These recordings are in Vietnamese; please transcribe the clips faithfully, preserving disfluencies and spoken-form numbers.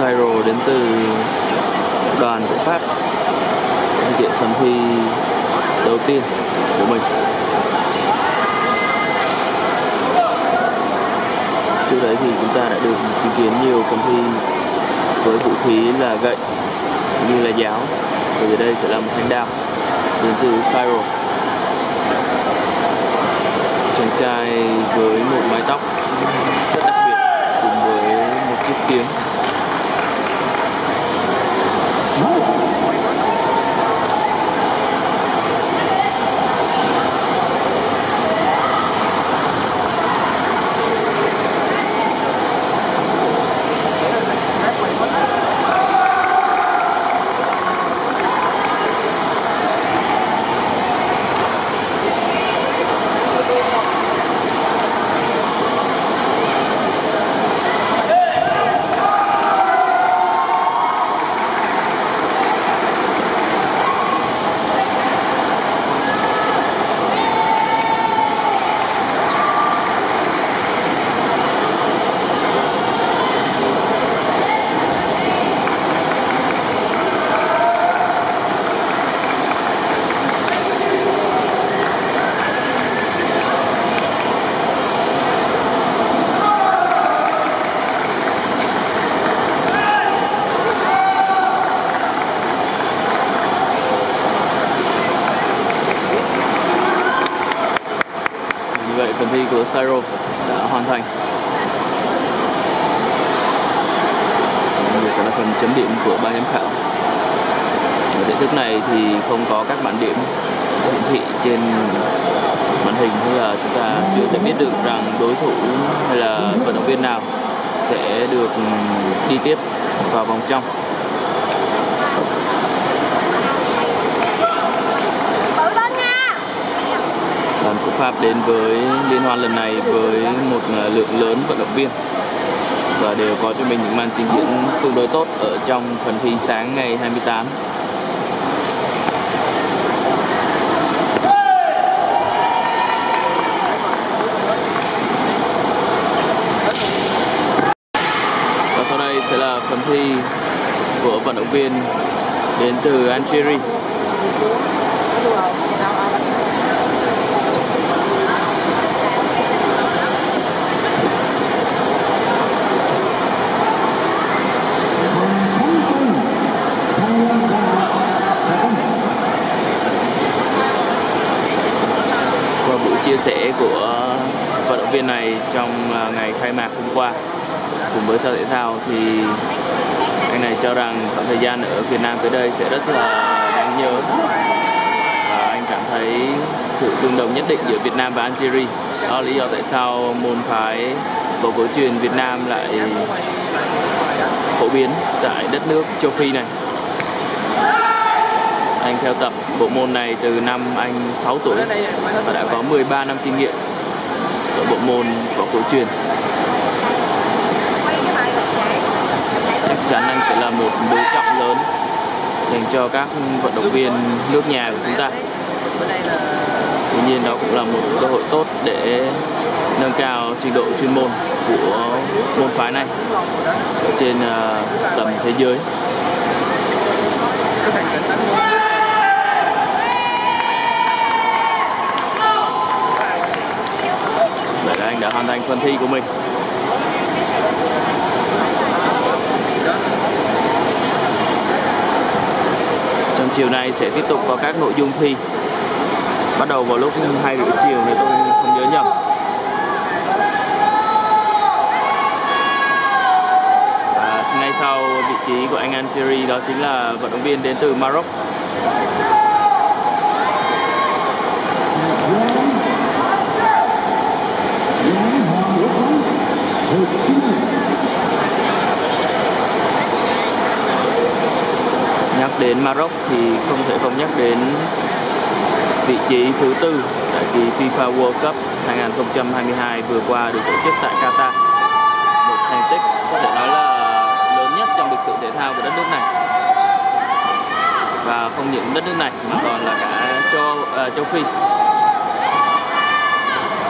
Sairo đến từ đoàn của Pháp thực hiện phần thi đầu tiên của mình. Trước đấy thì chúng ta đã được chứng kiến nhiều phần thi với vũ khí là gậy như là giáo, và giờ đây sẽ là một thanh đao đến từ Sairo. Chàng trai với một mái tóc rất đặc biệt cùng với một chiếc kiếm. Vậy phần thi của Sairo đã hoàn thành. Bây giờ sẽ là phần chấm điểm của ban giám khảo. Ở thể thức này thì không có các bảng điểm hiển thị trên màn hình, nên là chúng ta chưa thể biết được rằng đối thủ hay là vận động viên nào sẽ được đi tiếp vào vòng trong. Đoàn của Pháp đến với liên hoan lần này với một lượng lớn vận động viên và đều có cho mình những màn trình diễn tương đối tốt ở trong phần thi sáng ngày hai mươi tám. Và sau đây sẽ là phần thi của vận động viên đến từ Algeria. Chia sẻ của vận động viên này trong ngày khai mạc hôm qua cùng với Sở Thể thao thì anh này cho rằng khoảng thời gian ở Việt Nam tới đây sẽ rất là đáng nhớ, và anh cảm thấy sự tương đồng nhất định giữa Việt Nam và Algeria. Đó là lý do tại sao môn phái võ cổ truyền Việt Nam lại phổ biến tại đất nước châu Phi này. Anh theo tập bộ môn này từ năm anh sáu tuổi và đã có mười ba năm kinh nghiệm ở bộ môn võ cổ truyền. Chắc chắn anh sẽ là một đối trọng lớn dành cho các vận động viên nước nhà của chúng ta. Tuy nhiên đó cũng là một cơ hội tốt để nâng cao trình độ chuyên môn của môn phái này trên tầm thế giới. Vậy là anh đã hoàn thành phần thi của mình. Trong chiều nay sẽ tiếp tục có các nội dung thi, bắt đầu vào lúc hai rưỡi chiều nếu tôi không nhớ nhầm. Và ngay sau vị trí của anh Algeria đó chính là vận động viên đến từ Maroc. Nhắc đến Maroc thì không thể không nhắc đến vị trí thứ tư tại kỳ FIFA World Cup hai không hai hai vừa qua được tổ chức tại Qatar. Một thành tích có thể nói là lớn nhất trong lịch sử thể thao của đất nước này. Và không những đất nước này mà còn là cả châu, uh, châu Phi.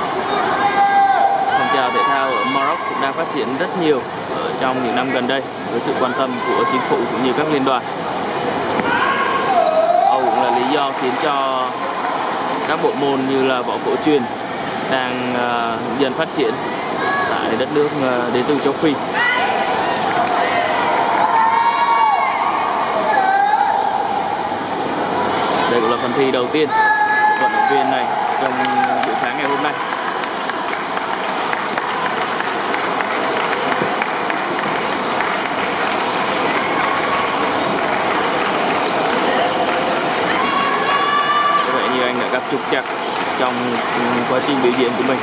Phong trào thể thao ở Maroc cũng đang phát triển rất nhiều ở trong những năm gần đây. với sự quan tâm của chính phủ cũng như các liên đoàn. Âu cũng là lý do khiến cho các bộ môn như là võ cổ truyền đang uh, dần phát triển tại đất nước uh, đến từ châu Phi. Đây cũng là phần thi đầu tiên của vận động viên này trong buổi sáng ngày hôm nay. Có vẻ như anh đã gặp trục trặc trong quá trình biểu diễn của mình.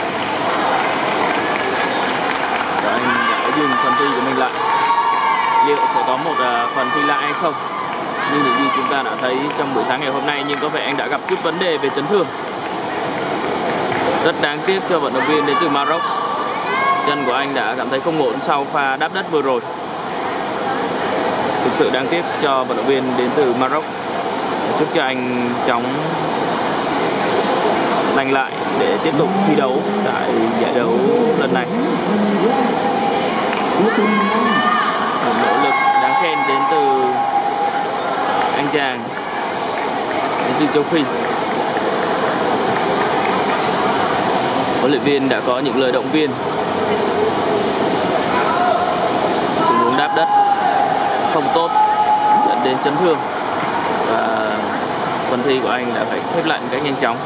Và anh đã dừng phần thi của mình lại. Liệu sẽ có một uh, phần thi lại hay không? Như những gì chúng ta đã thấy trong buổi sáng ngày hôm nay, nhưng có vẻ anh đã gặp chút vấn đề về chấn thương. Rất đáng tiếc cho vận động viên đến từ Maroc. Chân của anh đã cảm thấy không ổn sau pha đáp đất vừa rồi. Thực sự đáng tiếc cho vận động viên đến từ Maroc. Chúc cho anh chóng lành lại để tiếp tục thi đấu tại giải đấu lần này. Một nỗ lực đáng khen đến từ anh chàng đến từ châu Phi. Huấn luyện viên đã có những lời động viên. Tình huống đáp đất không tốt dẫn đến chấn thương và phần thi của anh đã phải khép lại một cách nhanh chóng.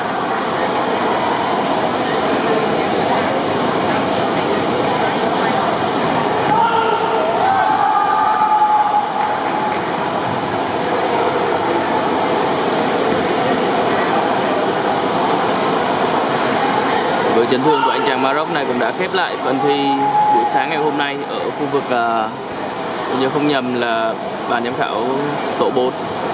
Với chấn thương của anh chàng Maroc này cũng đã khép lại phần thi buổi sáng ngày hôm nay ở khu vực uh, nếu không nhầm là ban giám khảo tổ bốn.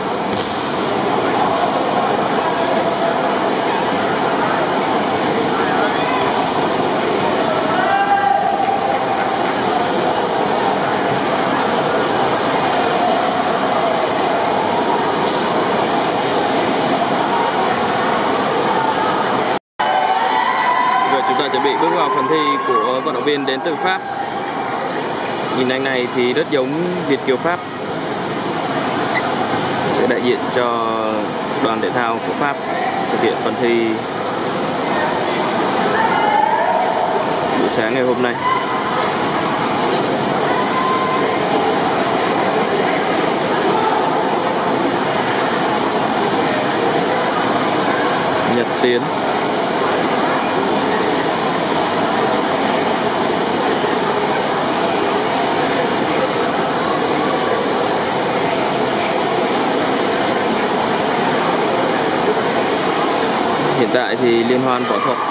Chuẩn bị bước vào phần thi của vận động viên đến từ Pháp. Nhìn anh này thì rất giống Việt kiều Pháp, sẽ đại diện cho đoàn thể thao của Pháp thực hiện phần thi buổi sáng ngày hôm nay. Nhật Tiến. Hiện tại thì liên hoan võ thuật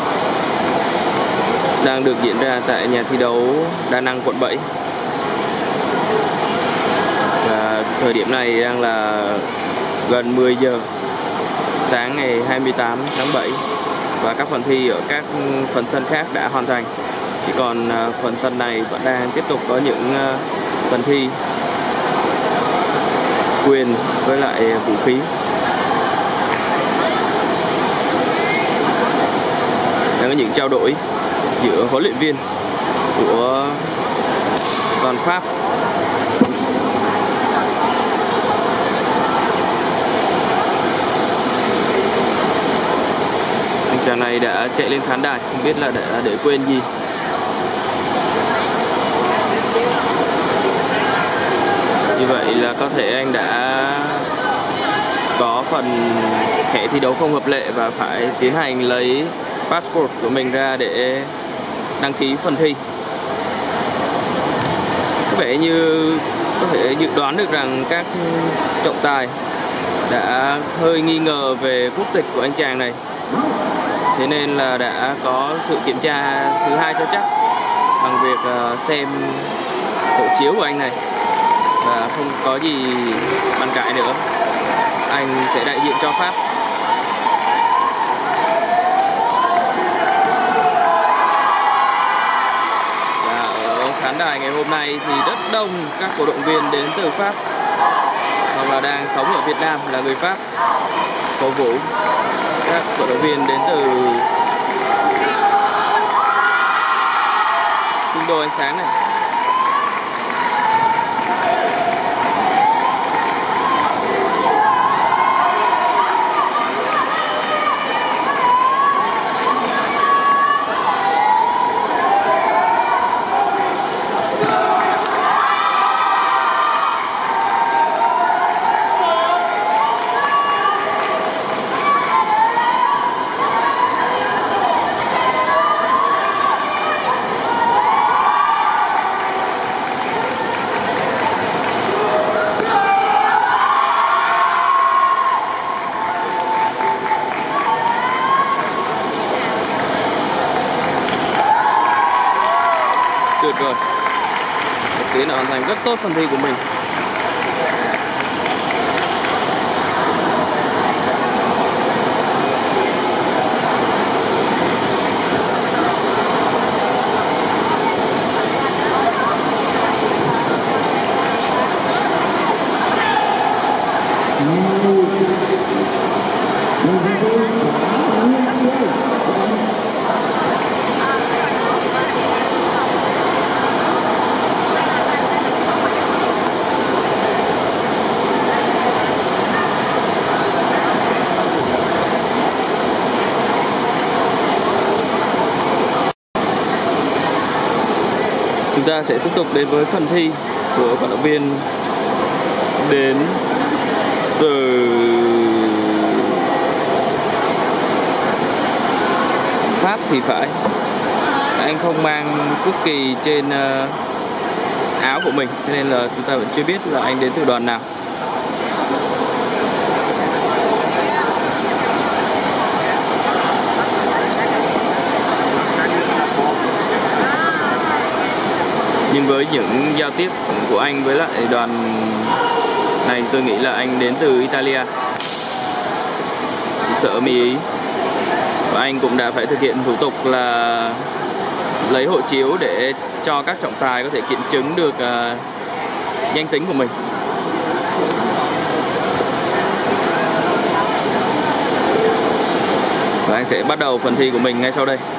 đang được diễn ra tại nhà thi đấu Đa Năng quận bảy. Và thời điểm này đang là gần mười giờ sáng ngày hai mươi tám tháng bảy. Và các phần thi ở các phần sân khác đã hoàn thành. Chỉ còn phần sân này vẫn đang tiếp tục có những phần thi quyền với lại vũ khí. Đang có những trao đổi giữa huấn luyện viên của đoàn Pháp anh chàng này đã chạy lên khán đài, không biết là để, để quên gì. Như vậy là có thể anh đã có phần thẻ thi đấu không hợp lệ và phải tiến hành lấy passport của mình ra để đăng ký phần thi. Có vẻ như có thể dự đoán được rằng các trọng tài đã hơi nghi ngờ về quốc tịch của anh chàng này, thế nên là đã có sự kiểm tra thứ hai cho chắc bằng việc xem hộ chiếu của anh này, và không có gì bàn cãi nữa, anh sẽ đại diện cho Pháp. Khán đài ngày hôm nay thì rất đông các cổ động viên đến từ Pháp hoặc là đang sống ở Việt Nam là người Pháp cổ vũ các cổ động viên đến từ kinh đô ánh sáng này. vời. Tiến đã hoàn thành rất tốt phần thi của mình. Chúng ta sẽ tiếp tục đến với phần thi của vận động viên đến từ Pháp thì phải. Anh không mang quốc kỳ trên áo của mình, cho nên là chúng ta vẫn chưa biết là anh đến từ đoàn nào. Nhưng với những giao tiếp của anh với lại đoàn này, tôi nghĩ là anh đến từ Italia, xứ sở Mỹ Ý. Và anh cũng đã phải thực hiện thủ tục là lấy hộ chiếu để cho các trọng tài có thể kiểm chứng được uh, danh tính của mình. Và anh sẽ bắt đầu phần thi của mình ngay sau đây.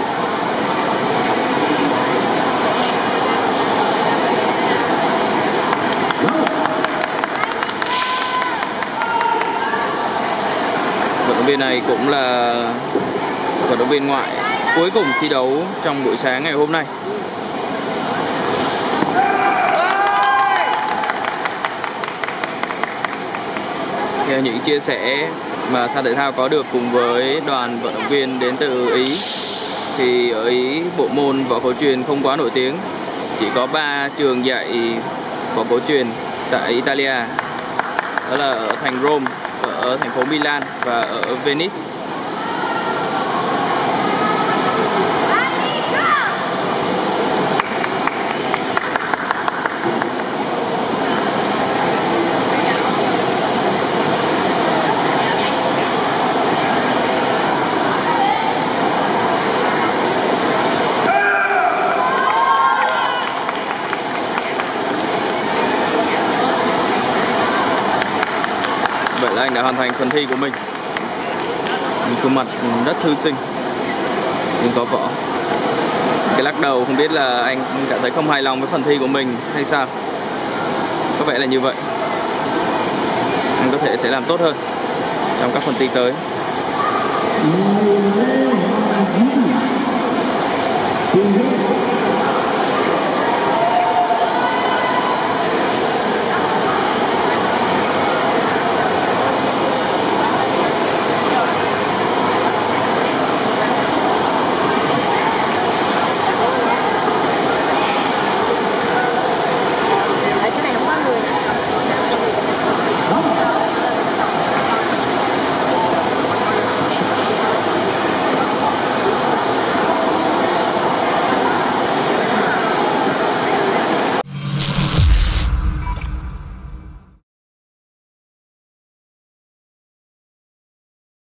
Vận động viên này cũng là vận động viên ngoại cuối cùng thi đấu trong buổi sáng ngày hôm nay. Theo những chia sẻ mà Sa Thể Thao có được cùng với đoàn vận động viên đến từ Ý, thì ở Ý bộ môn võ cổ truyền không quá nổi tiếng, chỉ có ba trường dạy võ cổ truyền tại Italia, đó là ở thành Rome, ở thành phố Milan và ở Venice. Vậy là anh đã hoàn thành phần thi của mình. Khuôn mặt rất thư sinh nhưng có võ. Cái lắc đầu không biết là anh cảm thấy không hài lòng với phần thi của mình hay sao. Có vẻ là như vậy. Anh có thể sẽ làm tốt hơn trong các phần thi tới.